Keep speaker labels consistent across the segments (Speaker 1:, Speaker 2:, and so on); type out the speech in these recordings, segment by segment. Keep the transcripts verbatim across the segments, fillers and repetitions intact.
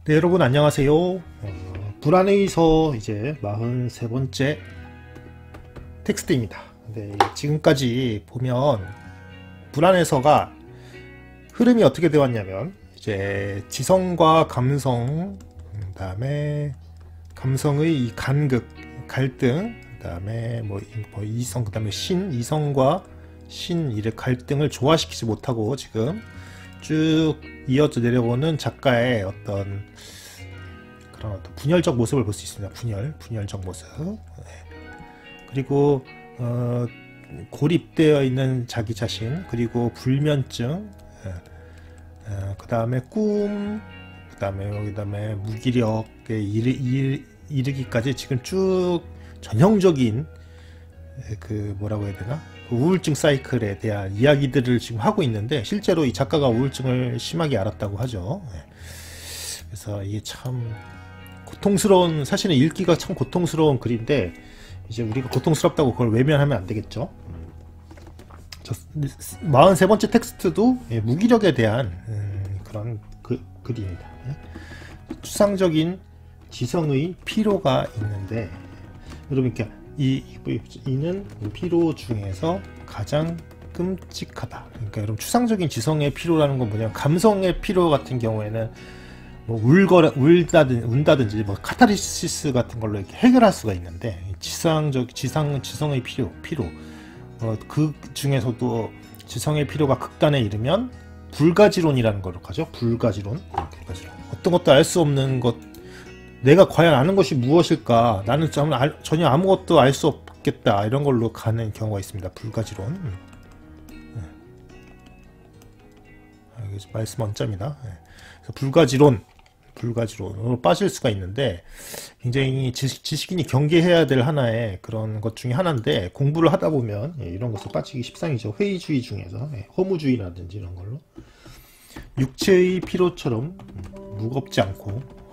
Speaker 1: 네, 여러분 안녕하세요. 어, 불안의서 이제 사십삼 번째 텍스트입니다. 네, 지금까지 보면 불안의서가 흐름이 어떻게 되어 왔냐면 이제 지성과 감성, 그 다음에 감성의 이 간극, 갈등, 그 다음에 뭐, 뭐 이성, 그 다음에 신, 이성과 신 이래 갈등을 조화시키지 못하고 지금 쭉 이어져 내려오는 작가의 어떤 그런 어떤 분열적 모습을 볼 수 있습니다. 분열, 분열적 모습. 네. 그리고 어, 고립되어 있는 자기 자신, 그리고 불면증, 네. 어, 그 다음에 꿈, 그 다음에 그 다음에 무기력에 이르, 이르, 이르기까지 지금 쭉 전형적인 그 뭐라고 해야 되나? 그 우울증 사이클에 대한 이야기들을 지금 하고 있는데 실제로 이 작가가 우울증을 심하게 앓았다고 하죠. 그래서 이게 참 고통스러운, 사실은 읽기가 참 고통스러운 글인데 이제 우리가 고통스럽다고 그걸 외면하면 안 되겠죠. 사십삼 번째 텍스트도 무기력에 대한 그런 그, 글입니다. 추상적인 지성의 피로가 있는데 여러분, 그러니까 이, 이는 피로 중에서 가장 끔찍하다. 그러니까 여러분, 추상적인 지성의 피로라는 건 뭐냐면, 감성의 피로 같은 경우에는 뭐 울거나 울다든 운다든지 뭐 카타르시스 같은 걸로 이렇게 해결할 수가 있는데, 지상적 지상 지성의 피로 피로 어, 그 중에서도 지성의 피로가 극단에 이르면 불가지론이라는 걸로 가죠. 불가지론. 불가지론. 어떤 것도 알 수 없는 것, 내가 과연 아는 것이 무엇일까? 나는 전혀 아무것도 알 수 없겠다. 이런 걸로 가는 경우가 있습니다. 불가지론. 음. 네. 아, 이게 말씀 원자입니다. 네. 그래서 불가지론, 불가지론으로 빠질 수가 있는데, 굉장히 지식, 지식인이 경계해야 될 하나의 그런 것 중에 하나인데, 공부를 하다 보면 예, 이런 것을 빠지기 십상이죠. 회의주의 중에서 예, 허무주의라든지 이런 걸로. 육체의 피로처럼 무겁지 않고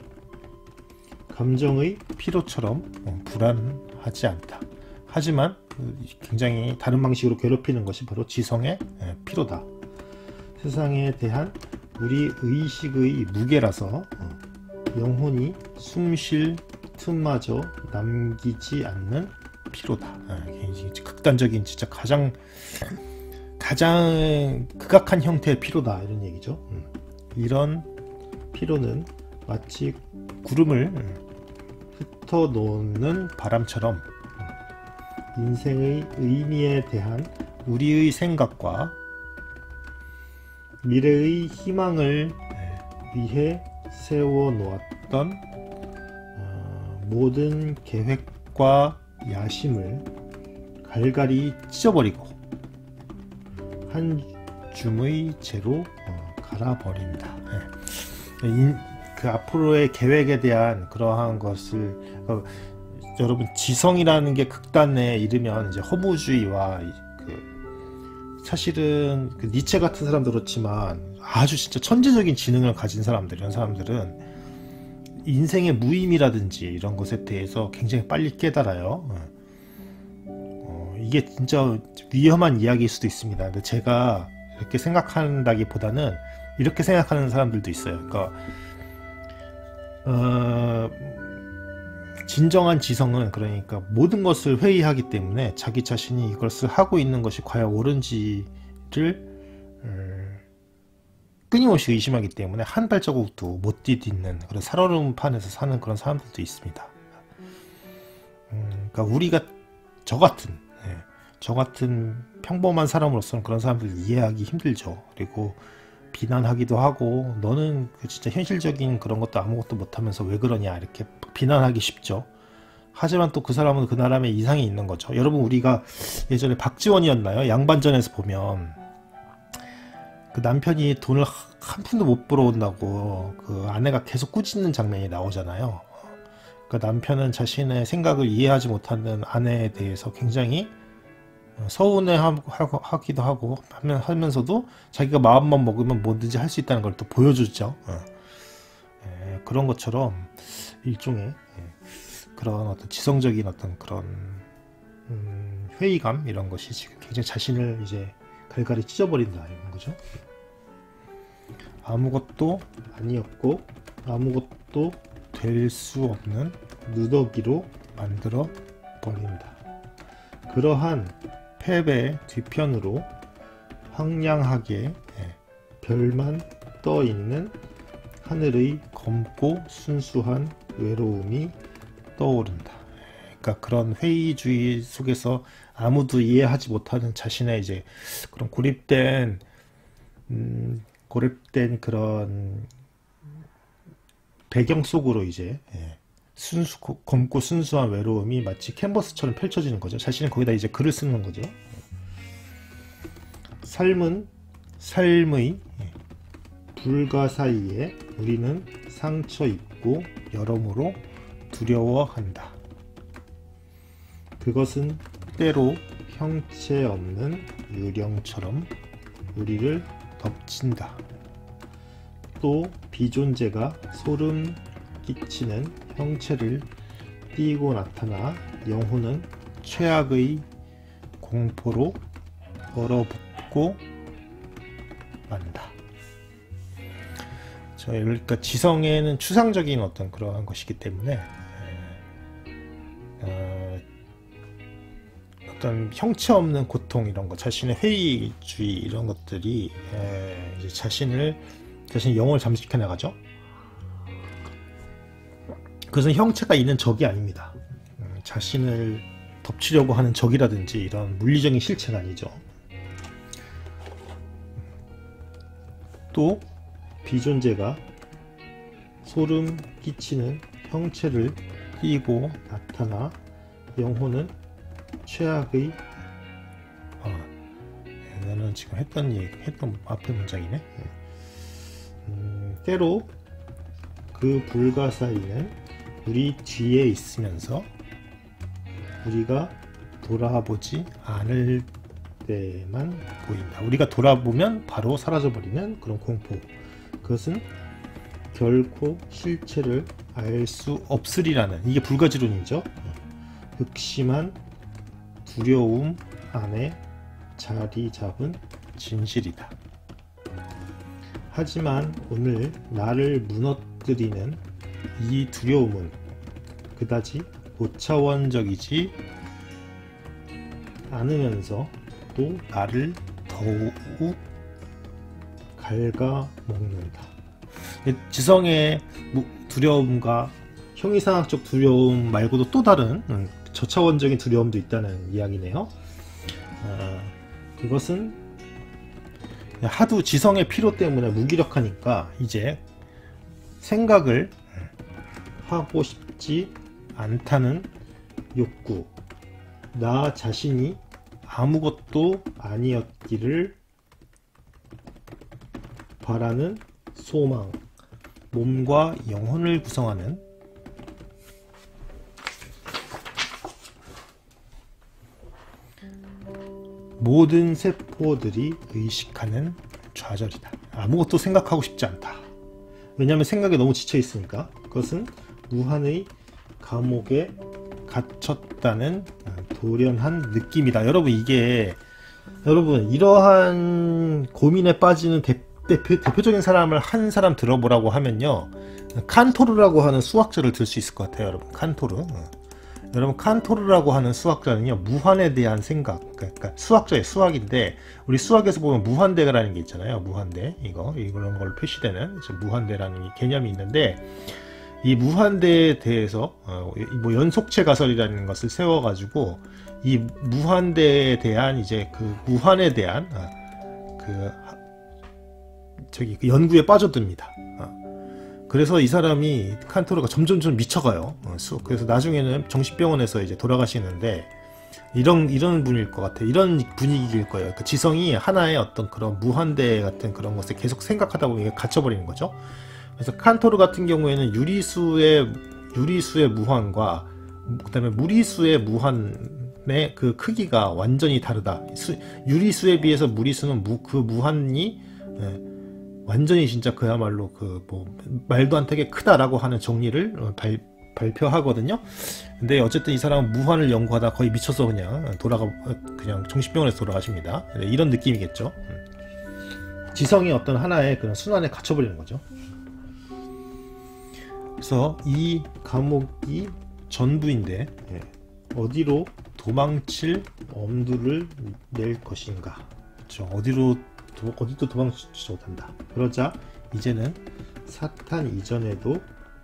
Speaker 1: 감정의 피로처럼 불안하지 않다. 하지만 굉장히 다른 방식으로 괴롭히는 것이 바로 지성의 피로다. 세상에 대한 우리 의식의 무게라서 영혼이 숨쉴 틈마저 남기지 않는 피로다. 굉장히 극단적인, 진짜 가장 가장 극악한 형태의 피로다, 이런 얘기죠. 이런 피로는 마치 구름을 흩어놓는 바람처럼 인생의 의미에 대한 우리의 생각과 미래의 희망을 위해 세워놓았던 모든 계획과 야심을 갈갈이 찢어버리고 한 줌의 재로 갈아버린다. 그 앞으로의 계획에 대한 그러한 것을 어, 여러분, 지성이라는 게 극단에 이르면 이제 허무주의와 그 사실은 그 니체 같은 사람도 그렇지만 아주 진짜 천재적인 지능을 가진 사람들, 이런 사람들은 인생의 무의미라든지 이런 것에 대해서 굉장히 빨리 깨달아요. 어, 이게 진짜 위험한 이야기일 수도 있습니다. 근데 제가 이렇게 생각한다기보다는 이렇게 생각하는 사람들도 있어요. 그러니까 어, 진정한 지성은, 그러니까 모든 것을 회의하기 때문에 자기 자신이 이것을 하고 있는 것이 과연 옳은지를 음, 끊임없이 의심하기 때문에 한 발자국도 못 디딛는 그런 살얼음판에서 사는 그런 사람들도 있습니다. 음, 그러니까 우리가 저 같은 예, 저 같은 평범한 사람으로서는 그런 사람들을 이해하기 힘들죠. 그리고 비난하기도 하고, 너는 진짜 현실적인 그런 것도 아무것도 못하면서 왜 그러냐, 이렇게 비난하기 쉽죠. 하지만 또 그 사람은 그 나름의 이상이 있는 거죠. 여러분, 우리가 예전에 박지원이었나요? 양반전에서 보면 그 남편이 돈을 한 푼도 못 벌어온다고 그 아내가 계속 꾸짖는 장면이 나오잖아요. 그 남편은 자신의 생각을 이해하지 못하는 아내에 대해서 굉장히 서운해하기도 하고 하면서도 자기가 마음만 먹으면 뭐든지 할 수 있다는 걸 또 보여주죠. 어. 예, 그런 것처럼 일종의 예, 그런 어떤 지성적인 어떤 그런 음, 회의감, 이런 것이 지금 굉장히 자신을 이제 갈갈이 찢어버린다, 이런 거죠. 아무것도 아니었고 아무것도 될 수 없는 누더기로 만들어 버린다. 그러한 패배 뒤편으로 황량하게 별만 떠 있는 하늘의 검고 순수한 외로움이 떠오른다. 그러니까 그런 회의주의 속에서 아무도 이해하지 못하는 자신의 이제 그런 고립된 음, 고립된 그런 배경 속으로 이제 예, 순수 검고 순수한 외로움이 마치 캔버스처럼 펼쳐지는 거죠. 자신은 거기다 이제 글을 쓰는 거죠. 삶은 삶의 불가사의에 우리는 상처 입고 여러모로 두려워한다. 그것은 때로 형체 없는 유령처럼 우리를 덮친다. 또 비존재가 소름 끼치는 형체를 띠고 나타나 영혼은 최악의 공포로 얼어붙고 만다. 저 그러니까 지성에는 추상적인 어떤 그러한 것이기 때문에 어, 어떤 형체 없는 고통 이런 거, 자신의 회의주의 이런 것들이 에, 이제 자신을 자신의 영혼을 잠식해 나가죠. 그것은 형체가 있는 적이 아닙니다. 음, 자신을 덮치려고 하는 적이라든지 이런 물리적인 실체가 아니죠. 또 비존재가 소름 끼치는 형체를 띠고 나타나 영혼은 최악의 아, 나는 지금 했던 얘기, 했던 앞에 문장이네. 음, 때로 그 불가사의는 우리 뒤에 있으면서 우리가 돌아보지 않을 때만 보인다. 우리가 돌아보면 바로 사라져버리는 그런 공포. 그것은 결코 실체를 알 수 없으리라는, 이게 불가지론이죠. 극심한 두려움 안에 자리 잡은 진실이다. 하지만 오늘 나를 무너뜨리는 이 두려움은 그다지 고차원적이지 않으면서 또 나를 더욱 갉아먹는다. 지성의 두려움과 형이상학적 두려움 말고도 또 다른 저차원적인 두려움도 있다는 이야기네요. 아, 그것은 하도 지성의 피로 때문에 무기력하니까 이제 생각을 하고 싶지 않다는 욕구, 나 자신이 아무것도 아니었기를 바라는 소망, 몸과 영혼을 구성하는 모든 세포들이 의식하는 좌절이다. 아무것도 생각하고 싶지 않다. 왜냐하면 생각에 너무 지쳐 있으니까. 그것은 무한의 감옥에 갇혔다는 돌연한 느낌이다. 여러분, 이게 여러분 이러한 고민에 빠지는 대, 대표, 대표적인 사람을 한 사람 들어보라고 하면요, 칸토르라고 하는 수학자를 들 수 있을 것 같아요. 여러분, 칸토르. 여러분, 칸토르라고 하는 수학자는요, 무한에 대한 생각, 그러니까 수학자의 수학인데, 우리 수학에서 보면 무한대라는 게 있잖아요. 무한대, 이거 이런 걸로 표시되는 무한대라는 개념이 있는데, 이 무한대에 대해서 어, 뭐 연속체 가설이라는 것을 세워가지고 이 무한대에 대한 이제 그 무한에 대한 어, 그 저기 그 연구에 빠져듭니다. 어. 그래서 이 사람이 칸토르가 점점점 미쳐가요. 어, 그래서 나중에는 정신병원에서 이제 돌아가시는데 이런 이런 분일 것 같아요. 이런 분위기일 거예요. 그 지성이 하나의 어떤 그런 무한대 같은 그런 것을 계속 생각하다 보면 이게 갇혀버리는 거죠. 그래서 칸토르 같은 경우에는 유리수의 유리수의 무한과 그다음에 무리수의 무한의 그 크기가 완전히 다르다. 수, 유리수에 비해서 무리수는 무, 그 무한이 예, 완전히 진짜 그야말로 그 뭐 말도 안 되게 크다라고 하는 정리를 발, 발표하거든요. 근데 어쨌든 이 사람은 무한을 연구하다 거의 미쳐서 그냥 돌아가 그냥 정신병원에서 돌아가십니다. 이런 느낌이겠죠. 지성이 어떤 하나의 그런 순환에 갇혀버리는 거죠. 그래서 이 과목이 전부인데 예, 어디로 도망칠 엄두를 낼 것인가. 그렇죠. 어디로 도, 어디도 도망치지 못한다. 그러자 이제는 사탄 이전에도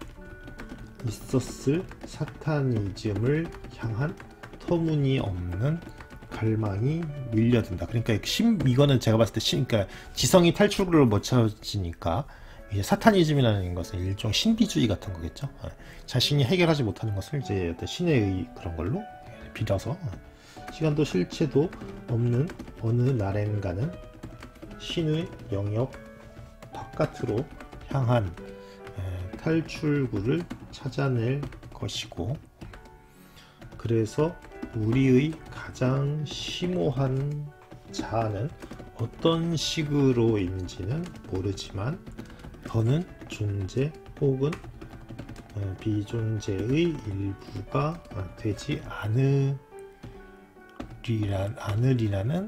Speaker 1: 있었을 사타니즘을 향한 터무니없는 갈망이 밀려든다. 그러니까 심, 이거는 제가 봤을 때 심, 그러니까 지성이 탈출구를 못 찾으니까 이제 사타니즘이라는 것은 일종 신비주의 같은 거겠죠. 자신이 해결하지 못하는 것을 이제 어떤 신의 의 그런 걸로 빌어서 시간도 실체도 없는 어느 날엔가는 신의 영역 바깥으로 향한 탈출구를 찾아낼 것이고, 그래서 우리의 가장 심오한 자아는 어떤 식으로인지는 모르지만 더는 존재 혹은 비존재의 일부가 되지 않으리라, 않으리라는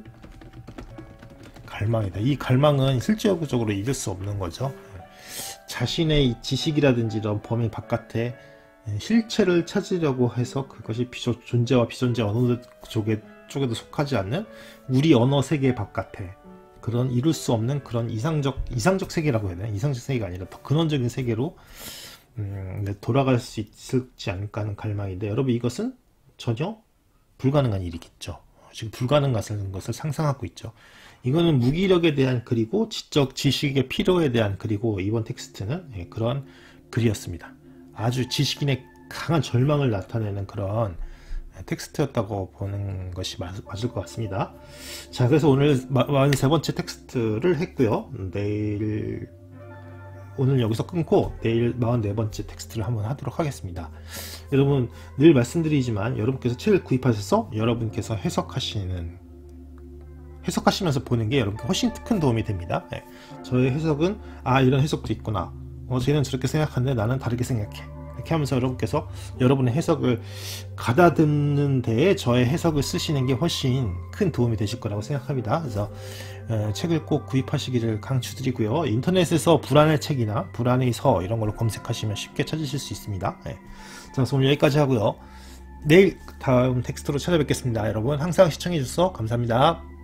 Speaker 1: 갈망이다. 이 갈망은 실제적으로 이길 수 없는 거죠. 자신의 지식이라든지 이런 범위 바깥에 실체를 찾으려고 해서 그것이 비조, 존재와 비존재 어느 쪽에, 쪽에도 속하지 않는 우리 언어 세계 바깥에 그런 이룰 수 없는 그런 이상적 이상적 세계라고 해야 되나? 이상적 세계가 아니라 더 근원적인 세계로 음, 돌아갈 수 있을지 않을까 하는 갈망인데, 여러분 이것은 전혀 불가능한 일이겠죠. 지금 불가능한 것을 상상하고 있죠. 이거는 무기력에 대한 글이고 지적 지식의 필요에 대한 글이고, 이번 텍스트는 예, 그런 글이었습니다. 아주 지식인의 강한 절망을 나타내는 그런 텍스트였다고 보는 것이 맞, 맞을 것 같습니다. 자, 그래서 오늘 사십삼 번째 텍스트를 했고요. 내일 오늘 여기서 끊고 내일 사십사 번째 텍스트를 한번 하도록 하겠습니다. 여러분 늘 말씀드리지만 여러분께서 책을 구입하셔서 여러분께서 해석하시는 해석하시면서 보는 게 여러분께 훨씬 큰 도움이 됩니다. 네. 저의 해석은 아 이런 해석도 있구나, 어 쟤는 저렇게 생각하는데 나는 다르게 생각해, 이렇게 하면서 여러분께서 여러분의 해석을 가다듬는 데에 저의 해석을 쓰시는 게 훨씬 큰 도움이 되실 거라고 생각합니다. 그래서 어, 책을 꼭 구입하시기를 강추드리고요. 인터넷에서 불안의 책이나 불안의 서 이런 걸로 검색하시면 쉽게 찾으실 수 있습니다. 네. 자, 그래서 오늘 여기까지 하고요. 내일 다음 텍스트로 찾아뵙겠습니다. 여러분 항상 시청해 주셔서 감사합니다.